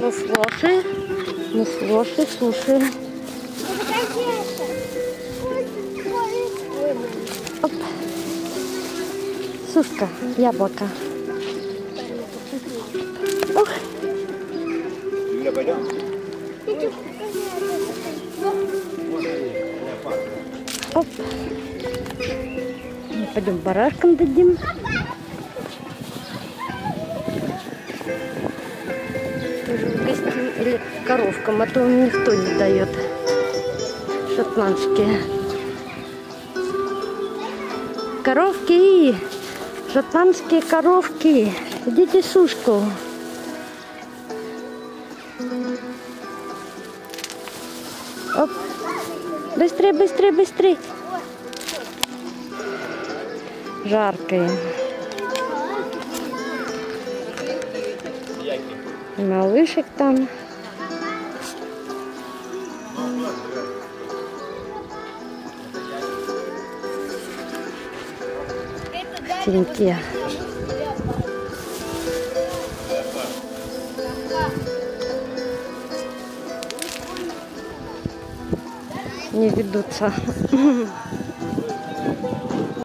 Муфлоши, суши. Оп. Сушка, яблоко. Ух. Оп. Пойдем барашкам дадим. Или коровкам, а то никто не дает. Шотландские. Коровки! Шотландские коровки! Идите сушку. Оп. Быстрее, быстрее, быстрее. Жаркое. Малышек там. В теньке. Не ведутся.